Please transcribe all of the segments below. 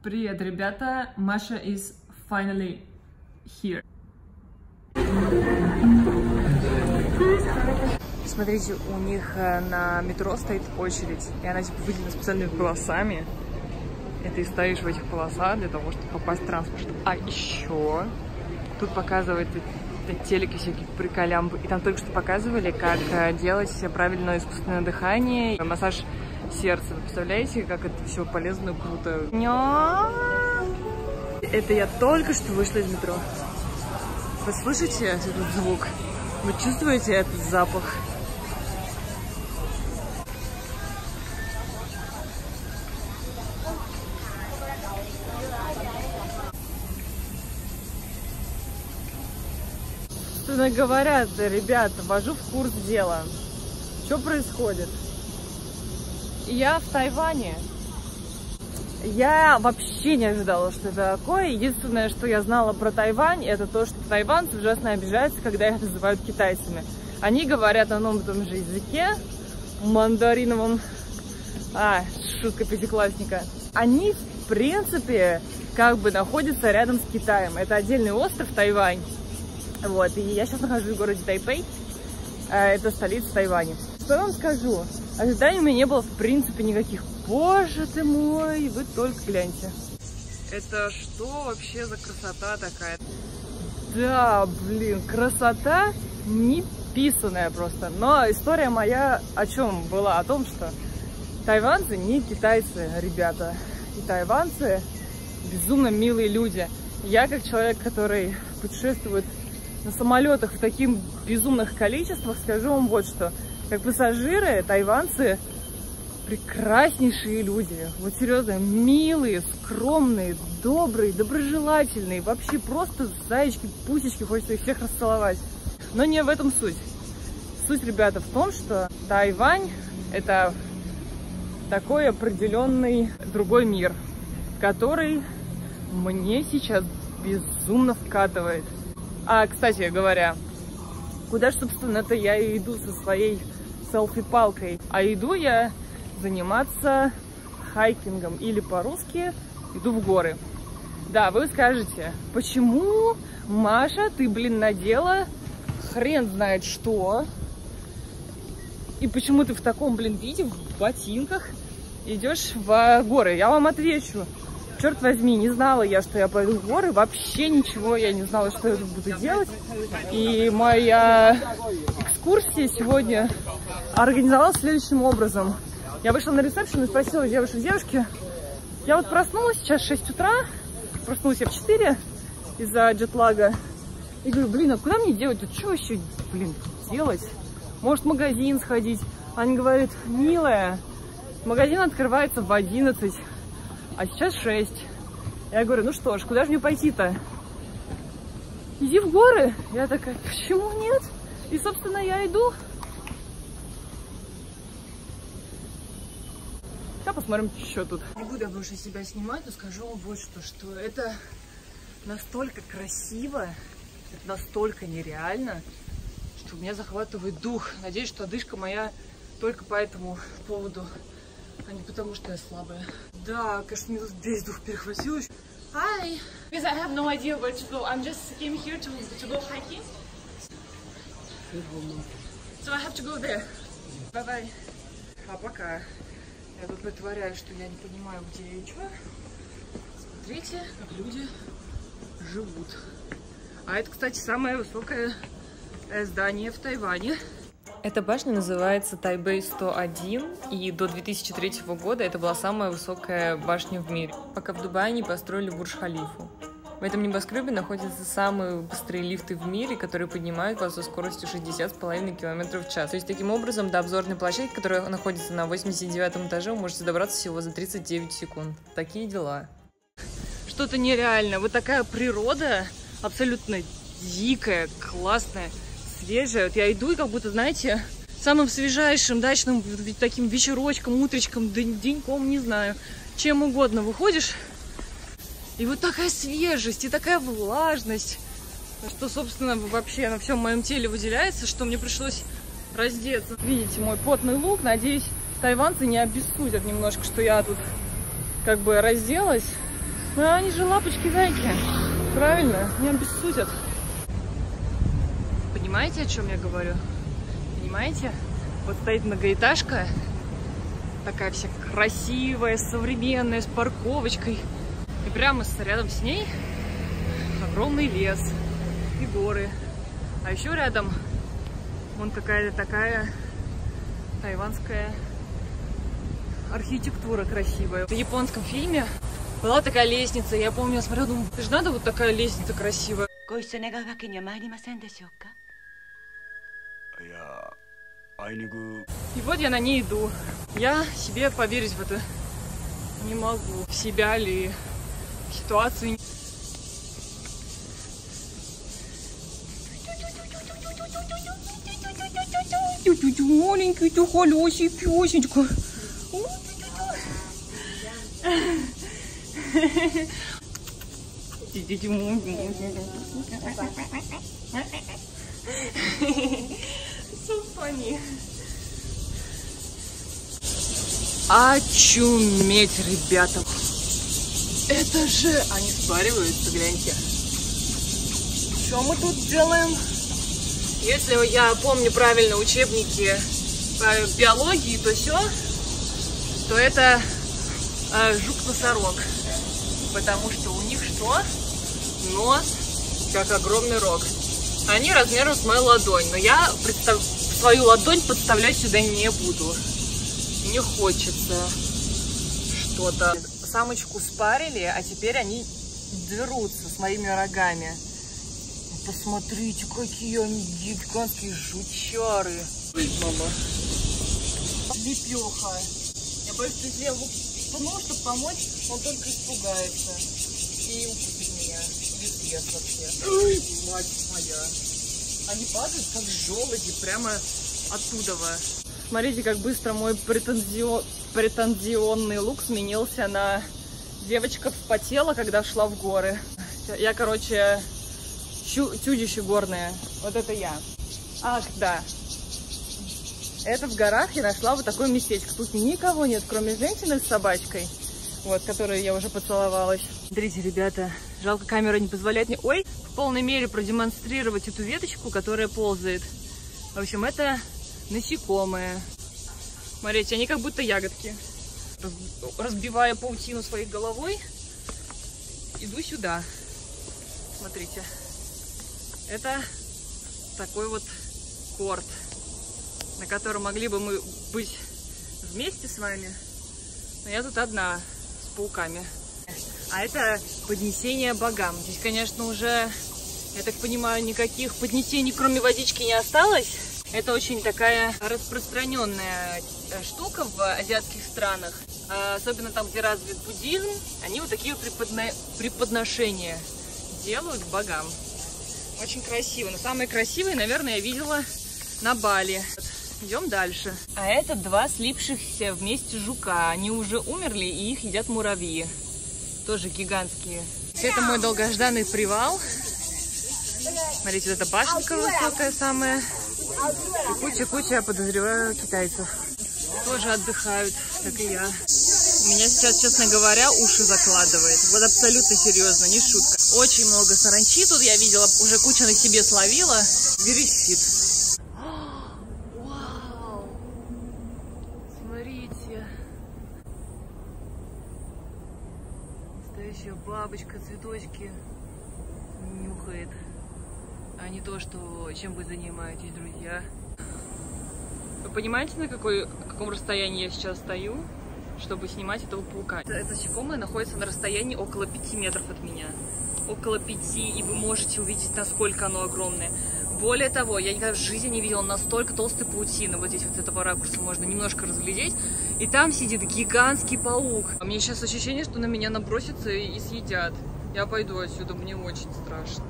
Привет, ребята! Маша is finally here. Смотрите, у них на метро стоит очередь, и она типа выделена специальными полосами. И ты стоишь в этих полосах для того, чтобы попасть в транспорт. А еще тут показывают телеки всякие приколямбы. И там только что показывали, как делать правильное искусственное дыхание, массаж сердца. Вы представляете, как это все полезно и круто? Это я только что вышла из метро. Вы слышите этот звук? Вы чувствуете этот запах? Собственно говоря, ребята, ввожу в курс дела. Что происходит? Я в Тайване. Я вообще не ожидала, что это такое. Единственное, что я знала про Тайвань, это то, что тайванцы ужасно обижаются, когда их называют китайцами. Они говорят на одном и том же языке, мандариновом. Шутка пятиклассника. Они, в принципе, как бы находятся рядом с Китаем. Это отдельный остров Тайвань. Вот, и я сейчас нахожусь в городе Тайпэй. Это столица Тайваня. Что я вам скажу? Ожиданий у меня не было в принципе никаких. Боже ты мой, вы только гляньте. Это что вообще за красота такая? Да, блин, красота неписанная просто. Но история моя о чем была? О том, что тайванцы не китайцы, ребята. И тайванцы безумно милые люди. Я как человек, который путешествует на самолетах в таких безумных количествах, скажу вам вот что. Как пассажиры, тайванцы прекраснейшие люди. Вот серьезно, милые, скромные, добрые, доброжелательные. Вообще просто зайчики, пусечки, хочется их всех расцеловать. Но не в этом суть. Суть, ребята, в том, что Тайвань — это такой определенный другой мир, который мне сейчас безумно вкатывает. Кстати говоря, куда, собственно-то, я и иду со своей селфи-палкой. А иду я заниматься хайкингом, или по-русски иду в горы. Да, вы скажете, почему, Маша, ты, блин, надела хрен знает что, и почему ты в таком, блин, виде, в ботинках идешь в горы? Я вам отвечу. Черт возьми, не знала я, что я пойду в горы, вообще ничего, я не знала, что я буду делать. И моя экскурсия сегодня организовалась следующим образом. Я вышла на ресепшн и спросила девушки, я вот проснулась, сейчас 6 утра, проснулась я в 4 из-за джетлага. И говорю, блин, а куда мне делать? Тут что вообще, блин, делать? Может, в магазин сходить? Они говорят, милая, магазин открывается в 11. А сейчас 6. Я говорю, ну что ж, куда же мне пойти-то? Иди в горы. Я такая, почему нет? И, собственно, я иду. Сейчас посмотрим, что тут. Не буду я больше себя снимать, но скажу вам вот что это настолько красиво, это настолько нереально, что меня захватывает дух. Надеюсь, что одышка моя только по этому поводу, а не потому, что я слабая. Да, конечно, мне весь дух перехватил. Hi, because I have no idea where to go. I'm just came here to go hiking. So I have to go there. Bye bye. А пока я тут притворяюсь, что я не понимаю, где и что. Смотрите, как люди живут. А это, кстати, самое высокое здание в Тайване. Эта башня называется Тайбэй 101, и до 2003 года это была самая высокая башня в мире, пока в Дубае не построили Бурдж-Халифу. В этом небоскребе находятся самые быстрые лифты в мире, которые поднимают вас со скоростью 60,5 км в час. То есть, таким образом, до обзорной площадки, которая находится на 89 этаже, вы можете добраться всего за 39 секунд. Такие дела. Что-то нереальное. Вот такая природа абсолютно дикая, классная, свежая. Вот я иду и как будто, знаете, самым свежайшим дачным таким вечерочком, утречком, деньком, не знаю, чем угодно выходишь. И вот такая свежесть и такая влажность, что, собственно, вообще на всем моем теле выделяется, что мне пришлось раздеться. Видите мой потный лук. Надеюсь, тайванцы не обессудят немножко, что я тут как бы разделась. А они же лапочки-зайки. Правильно? Они обессудят. Понимаете, о чем я говорю? Понимаете? Вот стоит многоэтажка. Такая вся красивая, современная, с парковочкой. И прямо рядом с ней огромный лес и горы. А еще рядом вон какая-то такая тайванская архитектура красивая. В японском фильме была такая лестница. Я помню, я смотрела, думаю, это же надо вот такая лестница красивая. И вот я на ней иду. Я себе поверить в это не могу. В себя ли, в ситуацию. Маленький ты холёсий пёсечка. So funny. Очуметь, ребята. Это же... Они спариваются, гляньте. Что мы тут делаем? Если я помню правильно учебники по биологии, то все, то это жук-носорог. Потому что у них что? Нос, как огромный рог. Они размером с мою ладонь. Но я свою ладонь подставлять сюда не буду. Не хочется что-то. Самочку спарили, а теперь они дерутся с моими рогами. Посмотрите, какие они гигантские жучары. Мама. Лепеха. Я боюсь, что если я его пну, чтобы помочь, он только испугается. И укусит меня. Или съест вообще. Ой, мать моя. Они падают, как желуди, прямо оттуда. Смотрите, как быстро мой претензионный лук сменился на девочка вспотела, когда шла в горы. Я, короче... Чудище горное. Вот это я. Ах, да. Это в горах я нашла вот такое местечко. Тут никого нет, кроме женщины с собачкой. Вот, которой я уже поцеловалась. Смотрите, ребята, жалко, камера не позволяет мне, ой, в полной мере продемонстрировать эту веточку, которая ползает. В общем, это насекомые. Смотрите, они как будто ягодки. Разбивая паутину своей головой, иду сюда. Смотрите. Это такой вот корт, на котором могли бы мы быть вместе с вами, но я тут одна с пауками. А это поднесение богам. Здесь, конечно, уже, я так понимаю, никаких поднесений, кроме водички, не осталось. Это очень такая распространенная штука в азиатских странах, особенно там, где развит буддизм. Они вот такие преподношения делают богам. Очень красиво. Но самые красивые, наверное, я видела на Бали. Идем дальше. А это два слипшихся вместе жука. Они уже умерли, и их едят муравьи. Тоже гигантские. Это мой долгожданный привал. Смотрите, вот эта башенка высокая самая. И куча-куча, я подозреваю, китайцев. Тоже отдыхают, как и я. Меня сейчас, честно говоря, уши закладывает. Вот абсолютно серьезно, не шутка. Очень много саранчи тут я видела, уже куча на себе словила. Верещит. Вау! Смотрите. Настоящая бабочка, цветочки нюхает. А не то, что чем вы занимаетесь, друзья. Вы понимаете, на каком расстоянии я сейчас стою, чтобы снимать этого паука? Это насекомое находится на расстоянии около 5 метров от меня. Около 5, и вы можете увидеть, насколько оно огромное. Более того, я никогда в жизни не видела настолько толстой паутины. Вот здесь вот с этого ракурса можно немножко разглядеть. И там сидит гигантский паук. А мне сейчас ощущение, что на меня набросятся и съедят. Я пойду отсюда, мне очень страшно.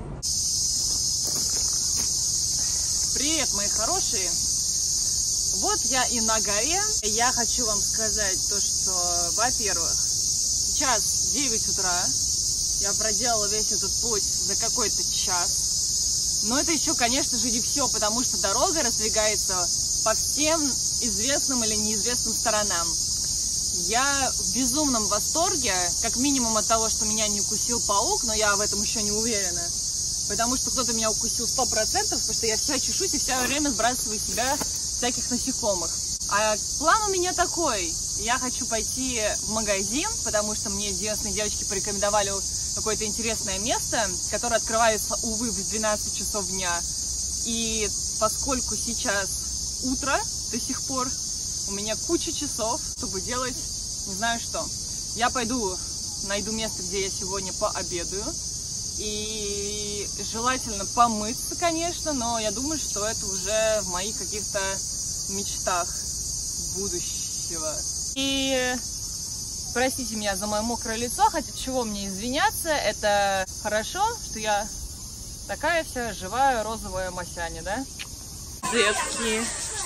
Привет, мои хорошие! Вот я и на горе. Я хочу вам сказать то, что, во-первых, сейчас 9 утра. Я проделала весь этот путь за какой-то час. Но это еще, конечно же, не все, потому что дорога раздвигается по всем известным или неизвестным сторонам. Я в безумном восторге, как минимум от того, что меня не укусил паук, но я в этом еще не уверена. Потому что кто-то меня укусил 100%, потому что я вся чешусь и все время сбрасываю из себя всяких насекомых. А план у меня такой. Я хочу пойти в магазин, потому что мне девственные девочки порекомендовали какое-то интересное место, которое открывается, увы, в 12 часов дня. И поскольку сейчас утро до сих пор, у меня куча часов, чтобы делать не знаю что. Я пойду, найду место, где я сегодня пообедаю. И желательно помыться, конечно, но я думаю, что это уже в моих каких-то мечтах будущего. И простите меня за мое мокрое лицо, хотя чего мне извиняться, это хорошо, что я такая вся живая розовая масяня, да? Детки,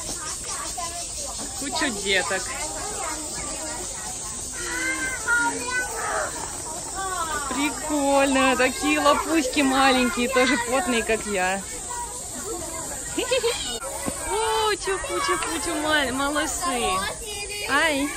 куча деток. Прикольно, такие лапуськи маленькие, тоже потные, как я. Пучу, малыши. Ай.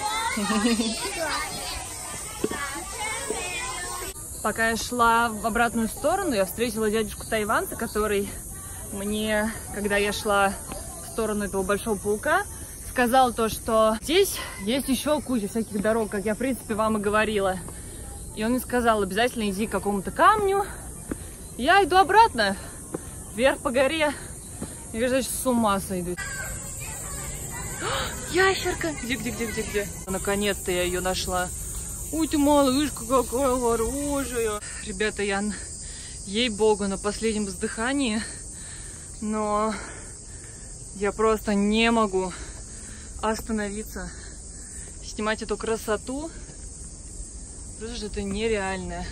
Пока я шла в обратную сторону, я встретила дядюшку тайванца, который мне, когда я шла в сторону этого большого паука, сказал то, что здесь есть еще куча всяких дорог, как я, в принципе, вам и говорила. И он мне сказал, обязательно иди к какому-то камню. Я иду обратно, вверх по горе. Я говорю, значит, с ума сойду. Ящерка! Где? Наконец-то я ее нашла. Ой, ты малышка какая хорошая. Ребята, я, ей-богу, на последнем вздыхании. Но я просто не могу остановиться. Снимать эту красоту. Потому что это нереально.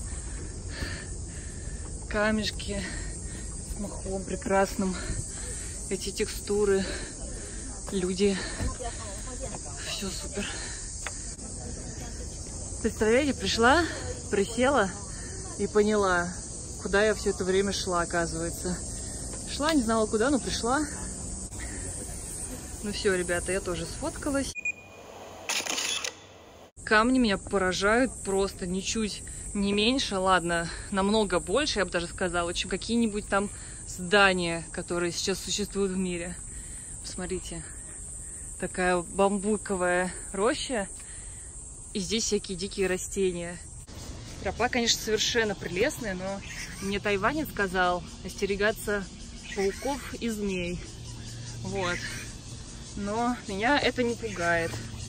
Камешки с мхом прекрасным. Эти текстуры. Люди. Все супер. Представляете, пришла, присела и поняла, куда я все это время шла, оказывается. Шла, не знала куда, но пришла. Ну все, ребята, я тоже сфоткалась. Камни меня поражают просто ничуть не меньше, ладно, намного больше, я бы даже сказала, чем какие-нибудь там здания, которые сейчас существуют в мире. Посмотрите, такая бамбуковая роща, и здесь всякие дикие растения. Тропа, конечно, совершенно прелестная, но мне тайванец сказал остерегаться пауков и змей. Вот. Но меня это не пугает.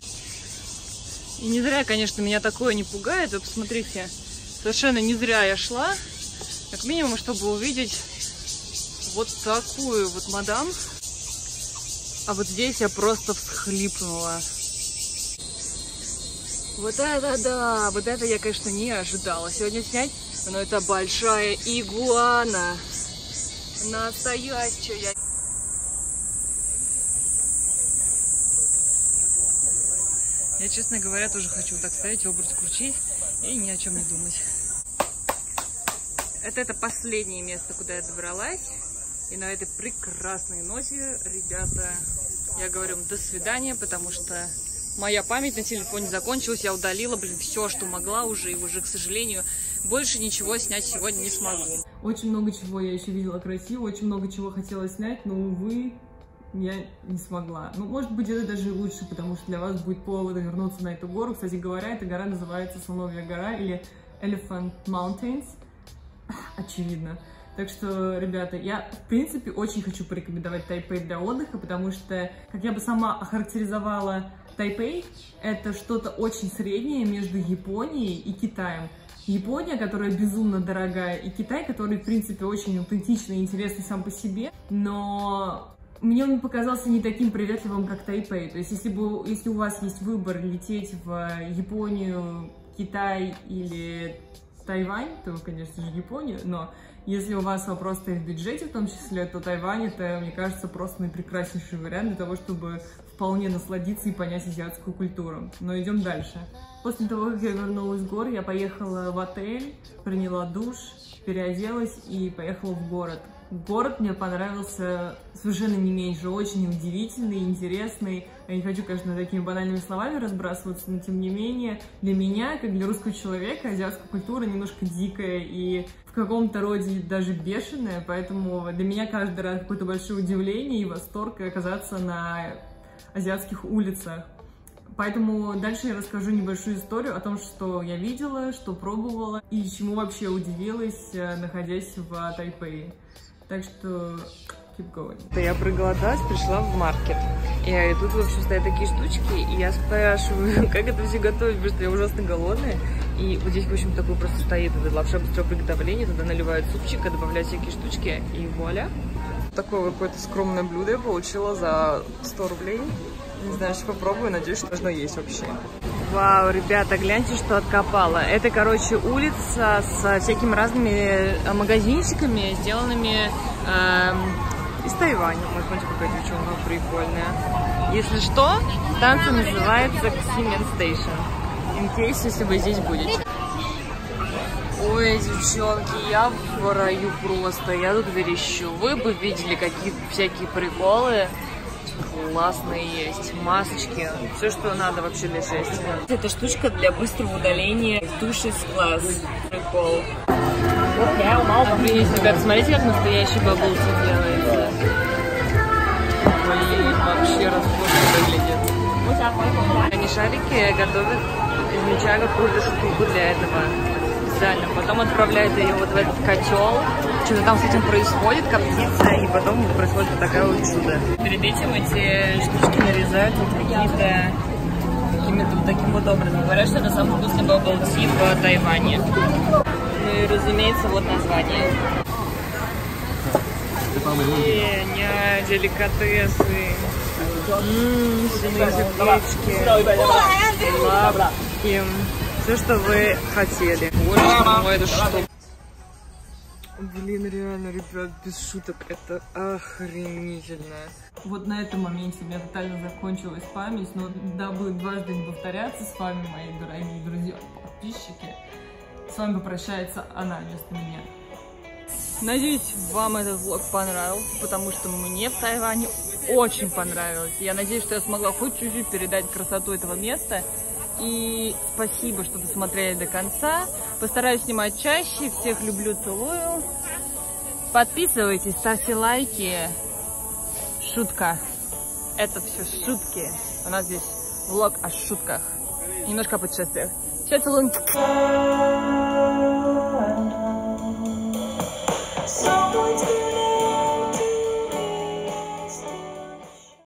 И не зря, конечно, меня такое не пугает. Вы посмотрите, совершенно не зря я шла, как минимум, чтобы увидеть вот такую вот мадам. А вот здесь я просто всхлипнула. Вот это да, вот это я, конечно, не ожидала сегодня снять. Но это большая игуана. Настоящая. Я, честно говоря, тоже хочу так стоять, обруч крутить и ни о чем не думать. Это последнее место, куда я добралась. И на этой прекрасной ноте, ребята, я говорю вам до свидания, потому что моя память на телефоне закончилась. Я удалила, все, что могла уже, и уже, к сожалению, больше ничего снять сегодня не смогу. Очень много чего я еще видела красиво, очень много чего хотела снять, но, увы, я не смогла. Ну, может быть, это даже лучше, потому что для вас будет повод вернуться на эту гору. Кстати говоря, эта гора называется Слоновья гора или Elephant Mountains. Очевидно. Так что, ребята, я, в принципе, очень хочу порекомендовать Тайпэй для отдыха, потому что, как я бы сама охарактеризовала Тайпэй, это что-то очень среднее между Японией и Китаем. Япония, которая безумно дорогая, и Китай, который, в принципе, очень аутентичный и интересный сам по себе, но мне он показался не таким приветливым, как Тайпэй. То есть, если у вас есть выбор лететь в Японию, Китай или Тайвань, то, конечно же, Японию, но если у вас вопрос стоит в бюджете, в том числе, то Тайвань — это, мне кажется, просто наипрекраснейший вариант для того, чтобы вполне насладиться и понять азиатскую культуру. Но идем дальше. После того, как я вернулась с гор, я поехала в отель, приняла душ, переоделась и поехала в город. Город мне понравился совершенно не меньше, очень удивительный, интересный. Я не хочу, конечно, такими банальными словами разбрасываться, но тем не менее, для меня, как для русского человека, азиатская культура немножко дикая и в каком-то роде даже бешеная, поэтому для меня каждый раз какое-то большое удивление и восторг оказаться на азиатских улицах. Поэтому дальше я расскажу небольшую историю о том, что я видела, что пробовала и чему вообще удивилась, находясь в Тайпэе. Так что keep going. Я проголодалась, пришла в маркет. И тут, в общем, стоят такие штучки, и я спрашиваю, как это все готовить, потому что я ужасно голодная. И вот здесь, в общем, такой просто стоит эта лапша быстрого приготовления, туда наливают супчика, добавляют всякие штучки, и вуаля. Такое какое-то скромное блюдо я получила за 100 рублей. Не знаю, что попробую, надеюсь, что должно есть вообще. Вау, ребята, гляньте, что откопала. Это, короче, улица с всякими разными магазинчиками, сделанными из Тайваня. Вот, смотрите, какая девчонка прикольная. Если что, станция называется Ximen Station. In case, если вы здесь будете. Ой, девчонки, я в раю просто. Я тут верещу. Вы бы видели, какие всякие приколы. Классные есть, масочки, все, что надо вообще для счастья. Это штучка для быстрого удаления туши с глаз. Прикол. Блин, ребята, смотрите, как настоящий баблти делается. Блин, вообще роскошно выглядит. Они шарики готовят, измельчая какую-то штуку для этого. Специально. Потом отправляют ее вот в этот котел. Что-то там с этим происходит, коптится, и потом происходит вот такая вот чудо. Перед этим эти штучки нарезают вот каким-то вот таким вот образом. Говорят, что это самый вкусный бабл-ти в Тайване. Ну и, разумеется, вот название. Деликатесы. Свиные лапки. Все, что вы хотели. Боже мой, это что? Блин, реально, ребят, без шуток, это охренительно. Вот на этом моменте у меня тотально закончилась память, но дабы дважды не повторяться с вами, мои дорогие друзья, подписчики, с вами попрощается она вместо меня. Надеюсь, вам этот влог понравился, потому что мне в Тайване очень понравилось. Я надеюсь, что я смогла хоть чуть-чуть передать красоту этого места. И спасибо, что досмотрели до конца. Постараюсь снимать чаще. Всех люблю, целую. Подписывайтесь, ставьте лайки. Шутка. Это все шутки. У нас здесь влог о шутках. Немножко о путешествиях. Все, целую.